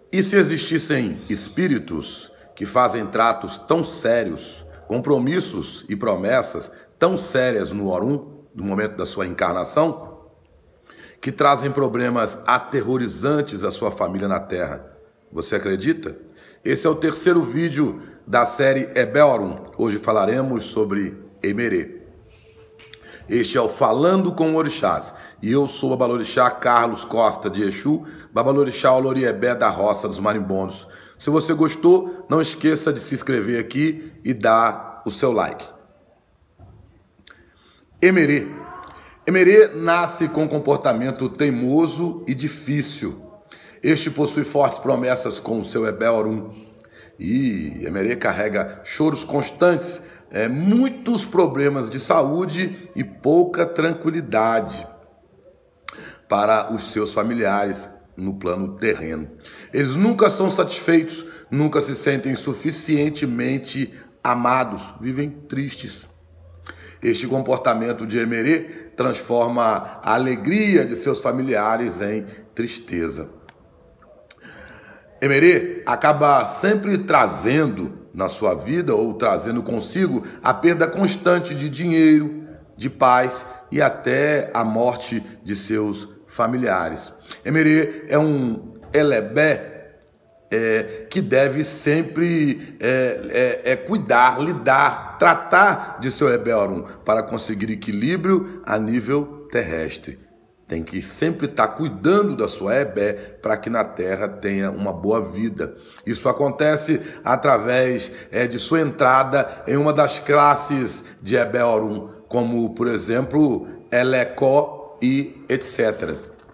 E se existissem espíritos que fazem tratos tão sérios, compromissos e promessas tão sérias no Orum, no momento da sua encarnação, que trazem problemas aterrorizantes à sua família na Terra, você acredita? Esse é o terceiro vídeo da série Ebé Orum. Hoje falaremos sobre Emerê. Este é o Falando com Orixás. E eu sou o Babalorixá Carlos Costa de Exu, Babalorixá Oloriebé da Roça dos Marimbondos. Se você gostou, não esqueça de se inscrever aqui e dar o seu like. Emerê. Emerê nasce com comportamento teimoso e difícil. Este possui fortes promessas com o seu Ebé Orum. E Emerê carrega choros constantes, muitos problemas de saúde e pouca tranquilidade para os seus familiares no plano terreno. Eles nunca são satisfeitos, nunca se sentem suficientemente amados, vivem tristes. Este comportamento de Emerê transforma a alegria de seus familiares em tristeza. Emerê acaba sempre trazendo na sua vida ou trazendo consigo a perda constante de dinheiro, de paz e até a morte de seus familiares. Emerê é um elebé que deve sempre cuidar, lidar, tratar de seu Ebé Orum para conseguir equilíbrio a nível terrestre. Tem que sempre estar cuidando da sua Ebé para que na Terra tenha uma boa vida. Isso acontece através de sua entrada em uma das classes de Ebé Orum, como, por exemplo, Elecó e etc.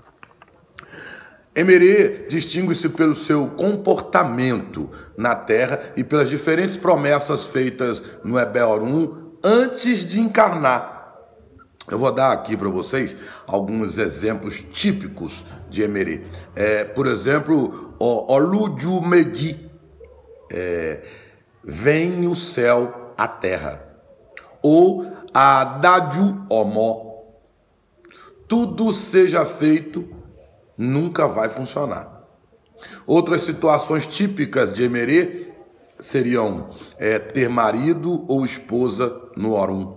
Emerê distingue-se pelo seu comportamento na Terra e pelas diferentes promessas feitas no Ebé Orum antes de encarnar. Eu vou dar aqui para vocês alguns exemplos típicos de Emerê. Por exemplo, Oluju Medi, vem o céu à terra. Ou Adaju Omó, tudo seja feito, nunca vai funcionar. Outras situações típicas de Emerê seriam ter marido ou esposa no Orum.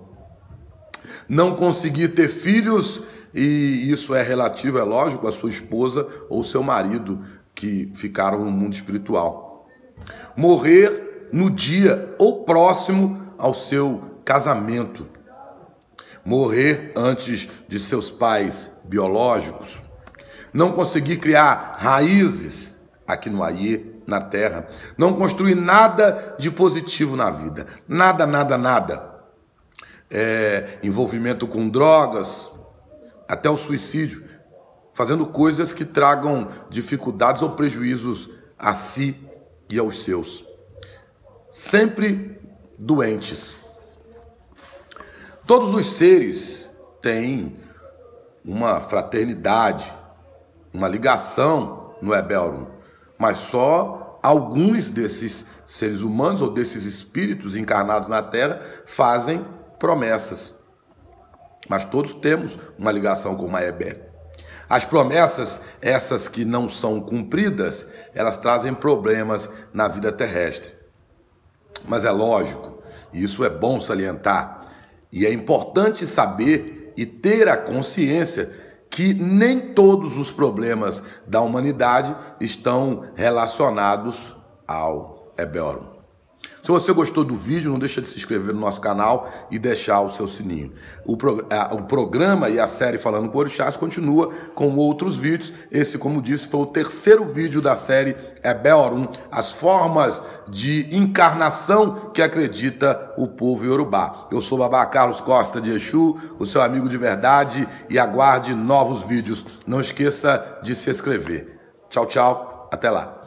Não conseguir ter filhos, e isso é relativo, é lógico, à sua esposa ou seu marido que ficaram no mundo espiritual. Morrer no dia ou próximo ao seu casamento. Morrer antes de seus pais biológicos. Não conseguir criar raízes aqui no Ayê, na Terra. Não construir nada de positivo na vida. Nada, nada, nada. Envolvimento com drogas, até o suicídio, fazendo coisas que tragam dificuldades ou prejuízos a si e aos seus. Sempre doentes. Todos os seres têm uma fraternidade, uma ligação no Ebé Orum, mas só alguns desses seres humanos ou desses espíritos encarnados na Terra fazem promessas. Mas todos temos uma ligação com uma Ebé. As promessas, essas que não são cumpridas, elas trazem problemas na vida terrestre. Mas é lógico, e isso é bom salientar, e é importante saber e ter a consciência que nem todos os problemas da humanidade estão relacionados ao Ebé Orum. Se você gostou do vídeo, não deixa de se inscrever no nosso canal e deixar o seu sininho. O programa e a série Falando com Orixás continua com outros vídeos. Esse, como disse, foi o terceiro vídeo da série Ebé Orum, as formas de encarnação que acredita o povo iorubá. Eu sou Babá Carlos Costa de Exu, o seu amigo de verdade, e aguarde novos vídeos. Não esqueça de se inscrever. Tchau, tchau. Até lá.